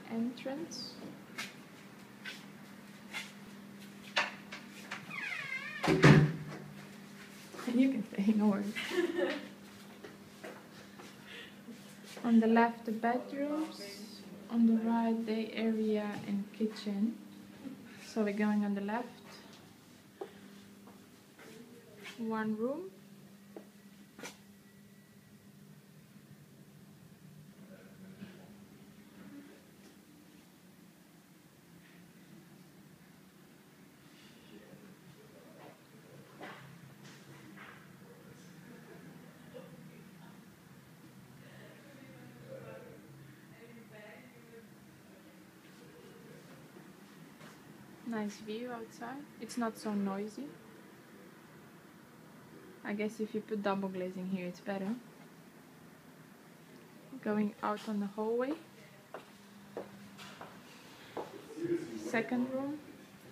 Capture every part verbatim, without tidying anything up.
entrance. You can stay, no worries. On the left, the bedrooms. On the right, the area and kitchen. So we're going on the left. One room. Nice view outside. It's not so noisy. I guess if you put double glazing here, it's better. Going out on the hallway. Second room.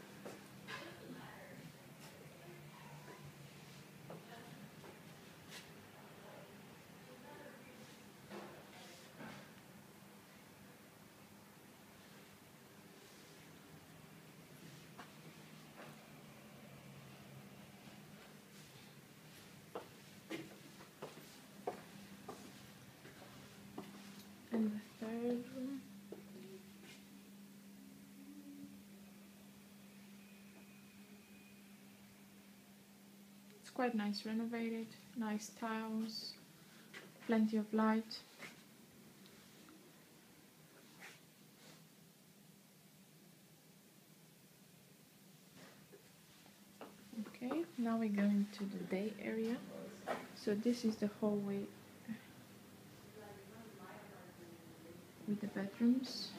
And the third room. It's quite nice, renovated, nice tiles, plenty of light. Okay, now we're going to the day area. So this is the hallway with the bedrooms.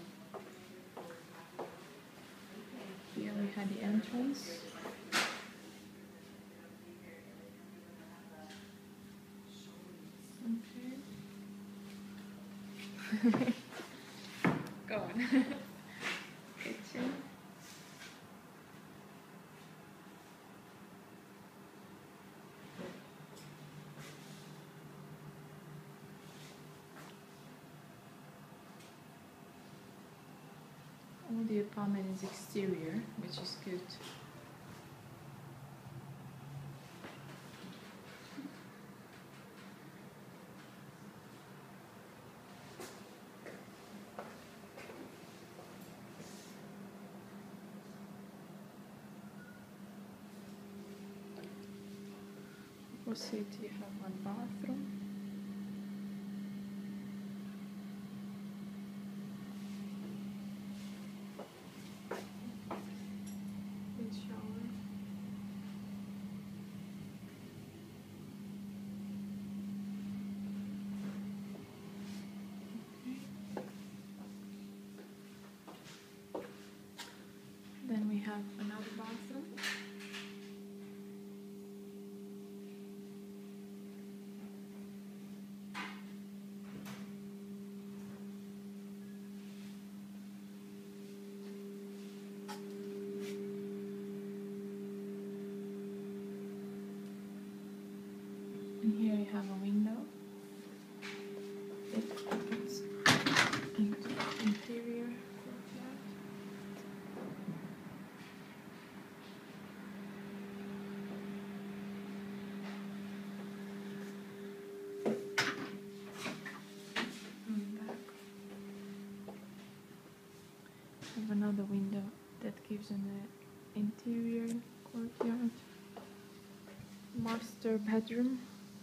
Here we had the entrance. Okay. Go on. Kitchen. All the apartment is exterior, which is good. Opposite you have one bathroom. With shower. Okay. Then we have another bathroom. And here you have a window. It opens into the interior courtyard. And back. Have another window that gives an uh, interior courtyard. Master bedroom.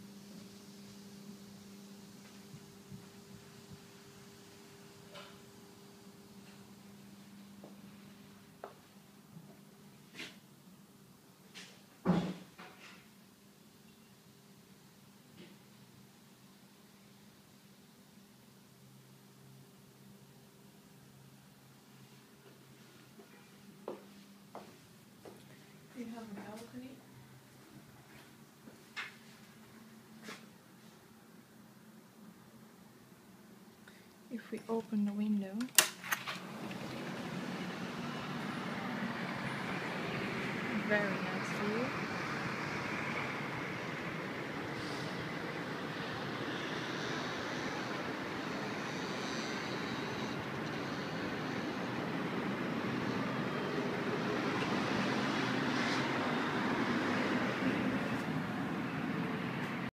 You have a balcony. If we open the window, very nice view.